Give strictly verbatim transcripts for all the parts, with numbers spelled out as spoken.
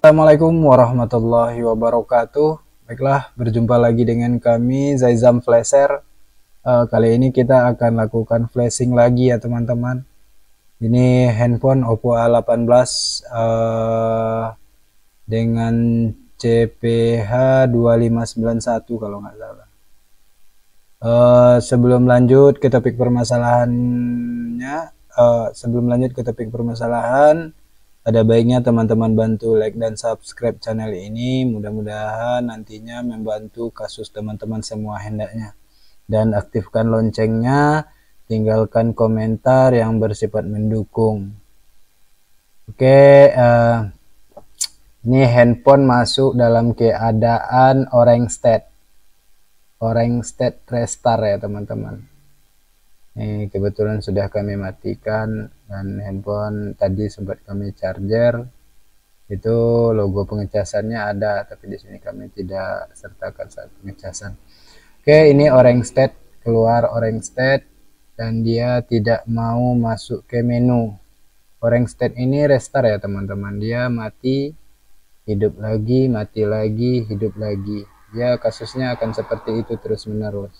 Assalamualaikum warahmatullahi wabarakatuh. Baiklah, berjumpa lagi dengan kami Zaizam Flasher. Uh, kali ini kita akan lakukan flashing lagi ya teman-teman. Ini handphone Oppo A delapan belas uh, dengan C P H dua lima sembilan satu kalau nggak salah. Uh, sebelum lanjut ke topik permasalahannya, uh, sebelum lanjut ke topik permasalahan, ada baiknya teman-teman bantu like dan subscribe channel ini. Mudah-mudahan nantinya membantu kasus teman-teman semua hendaknya. Dan aktifkan loncengnya, tinggalkan komentar yang bersifat mendukung. Oke, uh, ini handphone masuk dalam keadaan orange state. Orange state restart ya teman-teman. Ini kebetulan sudah kami matikan dan handphone tadi sempat kami charger. Itu logo pengecasannya ada, tapi di sini kami tidak sertakan saat pengecasan. Oke, ini orange state, keluar orange state dan dia tidak mau masuk ke menu. Orange state ini restart ya teman-teman. Dia mati, hidup lagi, mati lagi, hidup lagi. Ya, kasusnya akan seperti itu terus menerus.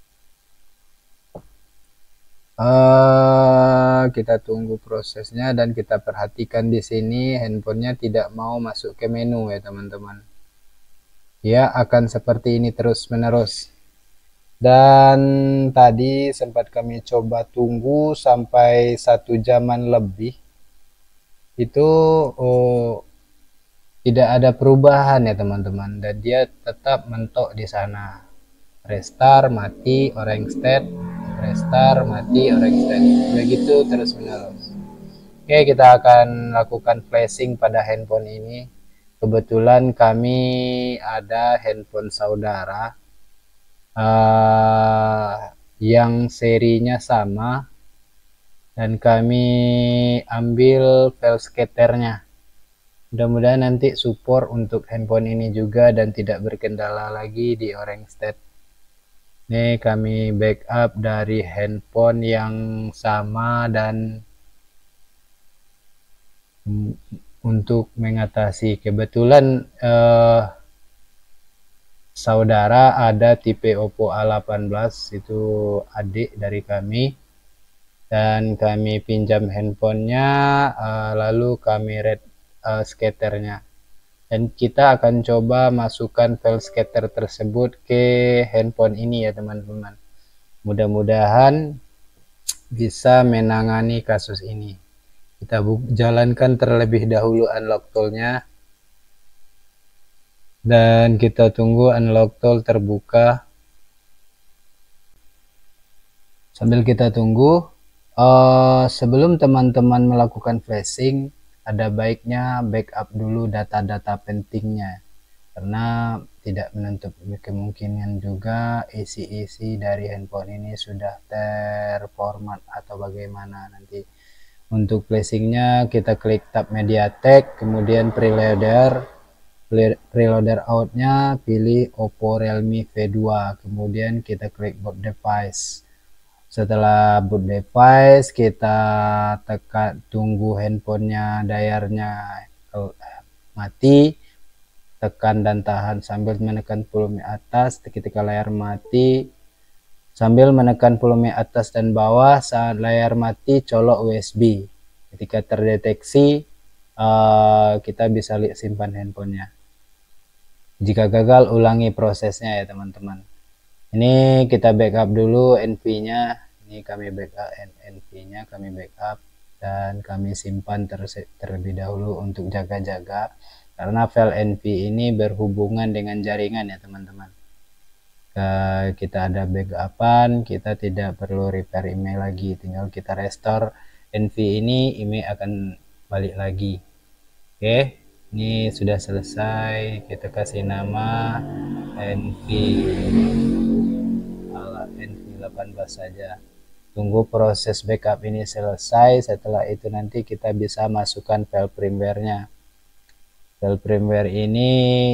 Uh, kita tunggu prosesnya dan kita perhatikan di sini handphonenya tidak mau masuk ke menu ya teman-teman. Ya, akan seperti ini terus menerus. Dan tadi sempat kami coba tunggu sampai satu jaman lebih. Itu oh, tidak ada perubahan ya teman-teman, dan dia tetap mentok di sana. Restart, mati, orange state, restart, mati, orange state. Begitu terus menerus. Oke, kita akan lakukan flashing pada handphone ini. Kebetulan kami ada handphone saudara uh, yang serinya sama, dan kami ambil file scatter-nya. Mudah-mudahan nanti support untuk handphone ini juga dan tidak berkendala lagi di orange state. Ini kami backup dari handphone yang sama, dan untuk mengatasi kebetulan eh, saudara ada tipe Oppo A delapan belas, itu adik dari kami, dan kami pinjam handphonenya, uh, lalu kami read uh, scatternya, dan kita akan coba masukkan file scatter tersebut ke handphone ini ya teman-teman. Mudah-mudahan bisa menangani kasus ini. Kita jalankan terlebih dahulu unlock toolnya, dan kita tunggu unlock tool terbuka. Sambil kita tunggu, uh, sebelum teman-teman melakukan flashing, ada baiknya backup dulu data-data pentingnya, karena tidak menutup kemungkinan juga isi-isi dari handphone ini sudah terformat atau bagaimana. Nanti untuk flashingnya kita klik tab MediaTek, kemudian preloader, preloader outnya pilih Oppo Realme V dua, kemudian kita klik boot device. Setelah boot device, kita tekan tunggu handphonenya layarnya mati, tekan dan tahan sambil menekan volume atas. Ketika layar mati, sambil menekan volume atas dan bawah. Saat layar mati, colok U S B. Ketika terdeteksi, uh, kita bisa lihat simpan handphonenya. Jika gagal, ulangi prosesnya ya teman-teman. Ini kita backup dulu N V-nya. Ini kami backup N V-nya, kami backup dan kami simpan ter terlebih dahulu untuk jaga-jaga, karena file N V ini berhubungan dengan jaringan ya teman-teman. Kita ada backupan, kita tidak perlu repair email lagi, tinggal kita restore N V ini, email akan balik lagi. Oke, ini sudah selesai. Kita kasih nama N V N V delapan belas saja. Tunggu proses backup ini selesai. Setelah itu nanti kita bisa masukkan file firmware-nya. File firmware ini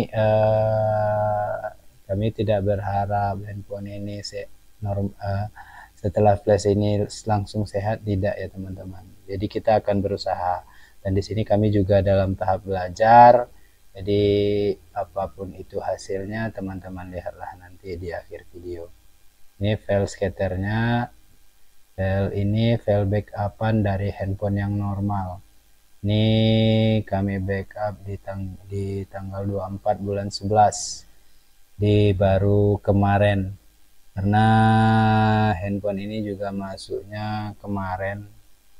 uh, kami tidak berharap handphone ini se norm, uh, setelah flash ini langsung sehat, tidak ya teman-teman. Jadi kita akan berusaha, dan di sini kami juga dalam tahap belajar. Jadi apapun itu hasilnya teman-teman lihatlah nanti di akhir video. Ini file scatter-nya. File ini file backupan dari handphone yang normal. Ini kami backup di, tang di tanggal dua puluh empat bulan sebelas, di baru kemarin, karena handphone ini juga masuknya kemarin,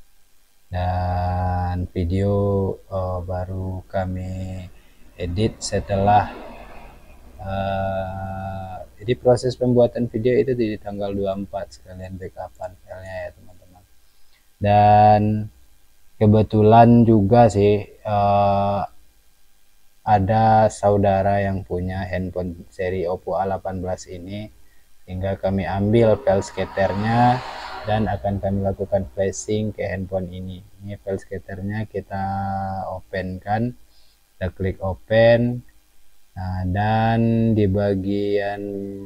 dan video uh, baru kami edit setelah uh, jadi proses pembuatan video itu di tanggal dua puluh empat, sekalian backupan filenya ya teman-teman. Dan kebetulan juga sih uh, ada saudara yang punya handphone seri Oppo A delapan belas ini, sehingga kami ambil file scatternya dan akan kami lakukan flashing ke handphone ini. Ini file scatternya kita open kan, kita klik open. Nah, dan di bagian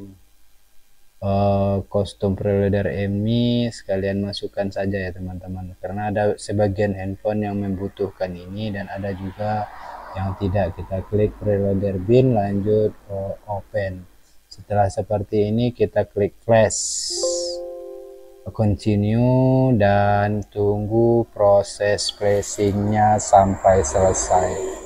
uh, custom preloader M I sekalian masukkan saja ya teman-teman, karena ada sebagian handphone yang membutuhkan ini dan ada juga yang tidak. Kita klik preloader bin, lanjut uh, open. Setelah seperti ini kita klik flash, continue, dan tunggu proses flashingnya sampai selesai.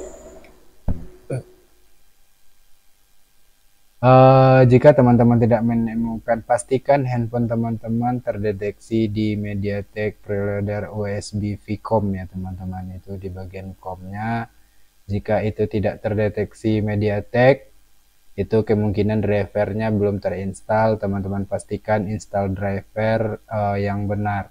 Uh, jika teman-teman tidak menemukan, pastikan handphone teman-teman terdeteksi di MediaTek preloader U S B Vcom ya teman-teman, itu di bagian com-nya. Jika itu tidak terdeteksi MediaTek, itu kemungkinan drivernya belum terinstall. Teman-teman pastikan install driver uh, yang benar.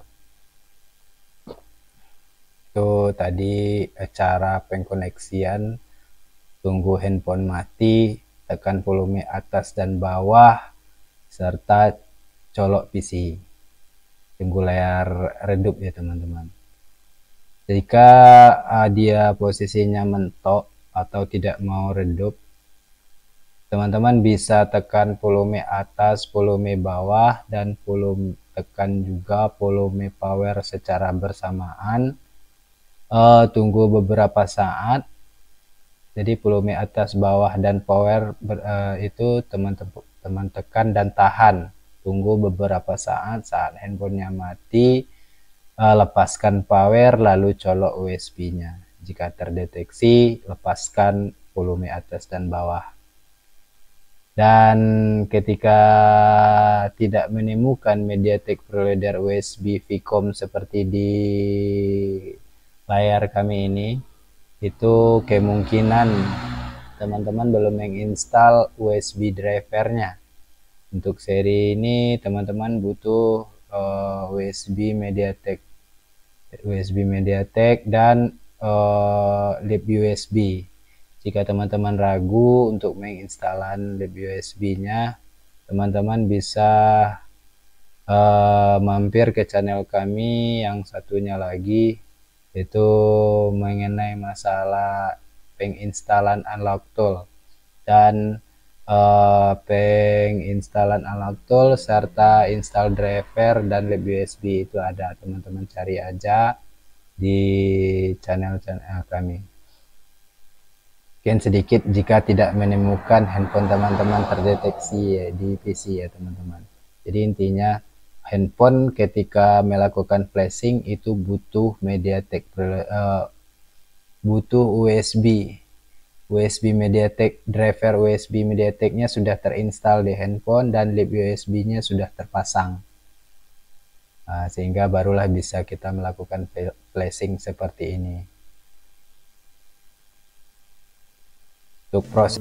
Itu tadi cara pengkoneksian. Tunggu handphone mati, tekan volume atas dan bawah, serta colok P C. Tunggu layar redup ya teman-teman. Jika uh, dia posisinya mentok atau tidak mau redup, teman-teman bisa tekan volume atas, volume bawah, dan volume tekan juga volume power secara bersamaan. Uh, tunggu beberapa saat. Jadi volume atas, bawah, dan power ber, uh, itu teman-teman tekan dan tahan. Tunggu beberapa saat. Saat handphonenya mati, uh, lepaskan power lalu colok U S B-nya. Jika terdeteksi, lepaskan volume atas dan bawah. Dan ketika tidak menemukan MediaTek preloader U S B Vcom seperti di layar kami ini, itu kemungkinan teman-teman belum menginstal U S B drivernya. Untuk seri ini teman-teman butuh uh, U S B MediaTek, U S B MediaTek dan uh, lib U S B. Jika teman-teman ragu untuk menginstalan lib U S B-nya, teman-teman bisa uh, mampir ke channel kami yang satunya lagi, itu mengenai masalah penginstalan unlock tool dan uh, penginstalan unlock tool serta install driver dan lib U S B. Itu ada, teman-teman cari aja di channel-channel kami. Mungkin sedikit jika tidak menemukan handphone teman-teman terdeteksi ya, di P C ya teman-teman. Jadi intinya handphone ketika melakukan flashing itu butuh MediaTek, uh, butuh U S B, U S B MediaTek, driver U S B MediaTek-nya sudah terinstall di handphone dan lib U S B-nya sudah terpasang, uh, sehingga barulah bisa kita melakukan flashing seperti ini. Untuk proses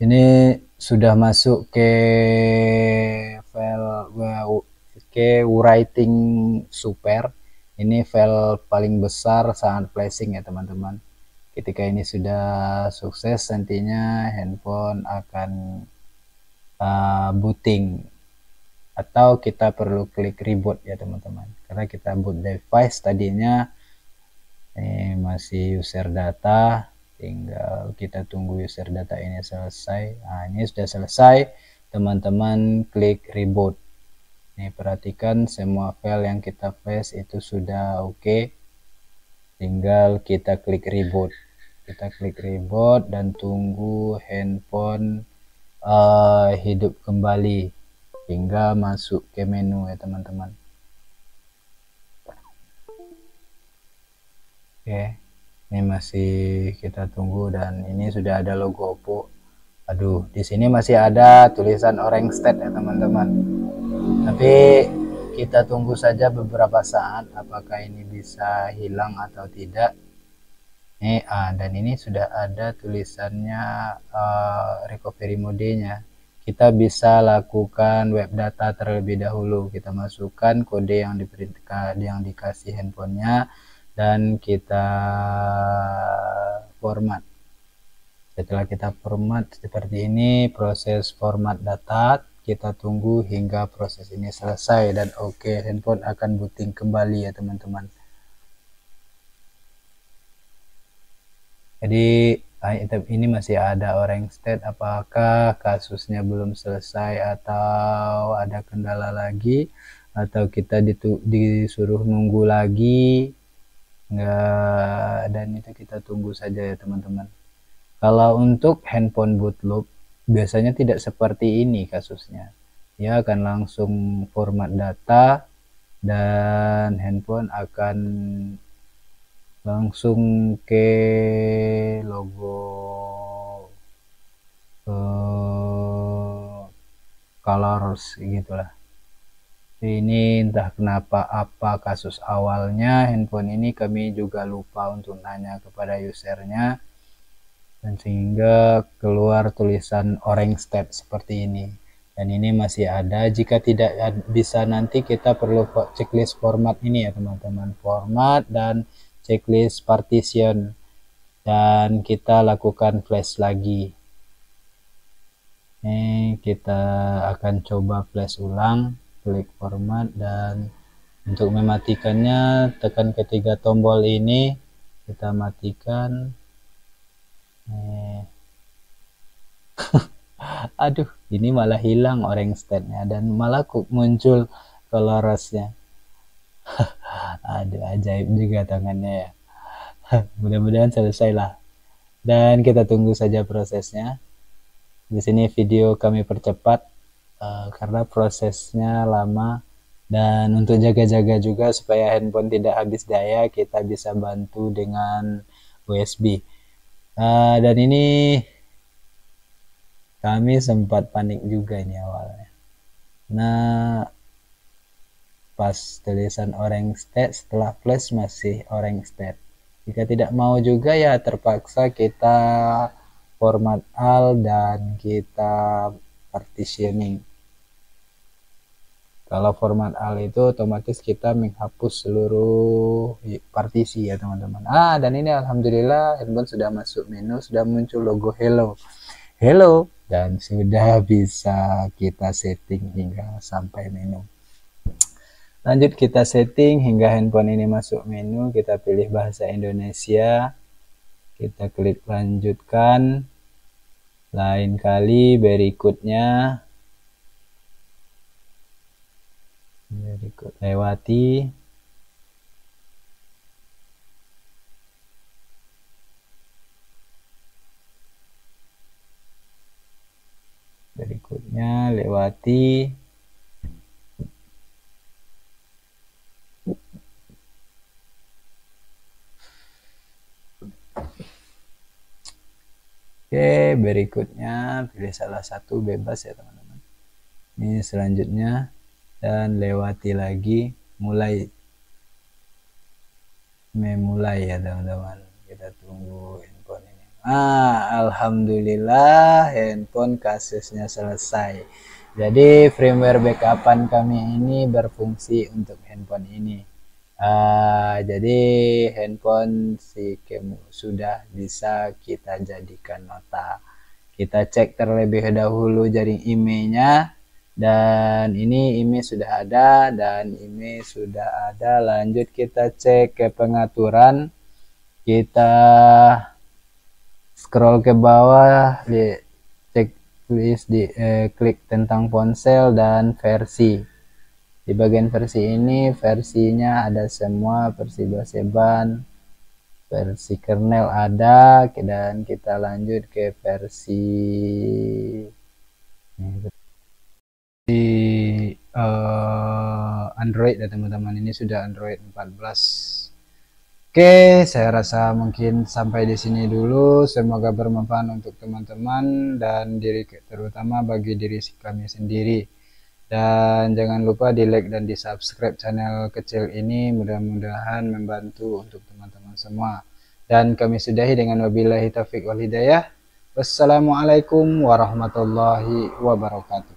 Ini sudah masuk ke file ke writing super. Ini file paling besar saat flashing ya teman-teman. Ketika ini sudah sukses, nantinya handphone akan uh, booting, atau kita perlu klik reboot ya teman-teman, karena kita boot device tadinya ini masih user data, tinggal kita tunggu user data ini selesai. Nah, ini sudah selesai, teman-teman klik reboot. Nih perhatikan semua file yang kita flash itu sudah oke, okay. Tinggal kita klik reboot. Kita klik reboot dan tunggu handphone uh, hidup kembali hingga masuk ke menu ya teman-teman. Oke, ini masih kita tunggu dan ini sudah ada logo Oppo. Aduh, di sini masih ada tulisan orange state ya teman-teman. Tapi kita tunggu saja beberapa saat apakah ini bisa hilang atau tidak. Nih, ah, dan ini sudah ada tulisannya uh, recovery mode-nya. Kita bisa lakukan web data terlebih dahulu. Kita masukkan kode yang diperintahkan, yang dikasih handphonenya, dan kita format. Setelah kita format seperti ini, proses format data kita tunggu hingga proses ini selesai dan oke, okay, handphone akan booting kembali ya teman-teman. Jadi ini masih ada orange state, apakah kasusnya belum selesai atau ada kendala lagi, atau kita disuruh nunggu lagi enggak, dan itu kita tunggu saja ya teman-teman. Kalau untuk handphone boot loop biasanya tidak seperti ini kasusnya, dia akan langsung format data dan handphone akan langsung ke logo uh, colors gitulah. Ini entah kenapa apa kasus awalnya handphone ini, kami juga lupa untuk nanya kepada usernya, dan sehingga keluar tulisan orange state seperti ini. Dan ini masih ada, jika tidak bisa nanti kita perlu checklist format ini ya teman-teman, format dan checklist partition, dan kita lakukan flash lagi. Ini kita akan coba flash ulang, klik format, dan untuk mematikannya tekan ketiga tombol ini, kita matikan. Eh. Aduh, ini malah hilang orange state-nya dan malah muncul colorosnya. Aduh, ajaib juga tangannya ya. Mudah-mudahan selesai lah, dan kita tunggu saja prosesnya. Di sini video kami percepat uh, karena prosesnya lama, dan untuk jaga-jaga juga supaya handphone tidak habis daya, kita bisa bantu dengan U S B. Uh, dan ini kami sempat panik juga ini awalnya. Nah, pas tulisan orange state, setelah flash masih orange state. Jika tidak mau juga ya terpaksa kita format all dan kita partitioning. Kalau format all itu otomatis kita menghapus seluruh partisi ya teman-teman. Ah, dan ini alhamdulillah handphone sudah masuk menu, sudah muncul logo hello. Hello, dan sudah bisa kita setting hingga sampai menu. Lanjut kita setting hingga handphone ini masuk menu, kita pilih bahasa Indonesia, kita klik lanjutkan, lain kali berikutnya, berikut lewati, berikutnya lewati, oke, berikutnya pilih salah satu bebas ya teman-teman. Ini selanjutnya, dan lewati lagi, mulai memulai ya teman-teman. Kita tunggu handphone ini. Ah, alhamdulillah handphone kasusnya selesai. Jadi firmware backupan kami ini berfungsi untuk handphone ini. Uh, jadi handphone si Kemu sudah bisa kita jadikan nota. Kita cek terlebih dahulu jaring I M E I-nya, dan ini I M E I sudah ada dan I M E I sudah ada. Lanjut kita cek ke pengaturan, kita scroll ke bawah, di cek tulis di eh, klik tentang ponsel dan versi. Di bagian versi ini versinya ada semua, versi Baseban, versi kernel ada, dan kita lanjut ke versi di uh, Android ya teman-teman. Ini sudah Android empat belas. Oke, saya rasa mungkin sampai di sini dulu. Semoga bermanfaat untuk teman-teman dan diri, terutama bagi diri kami sendiri. Dan jangan lupa di like dan di subscribe channel kecil ini, mudah-mudahan membantu untuk teman-teman semua. Dan kami sudahi dengan wabillahi taufiq wal hidayah. Wassalamualaikum warahmatullahi wabarakatuh.